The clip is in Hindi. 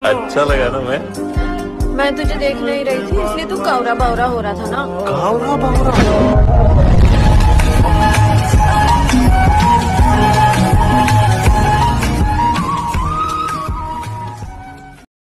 अच्छा लगा ना मैं तुझे देख नहीं रही थी इसलिए तू कावरा बावरा हो रहा था ना। कावरा बावरा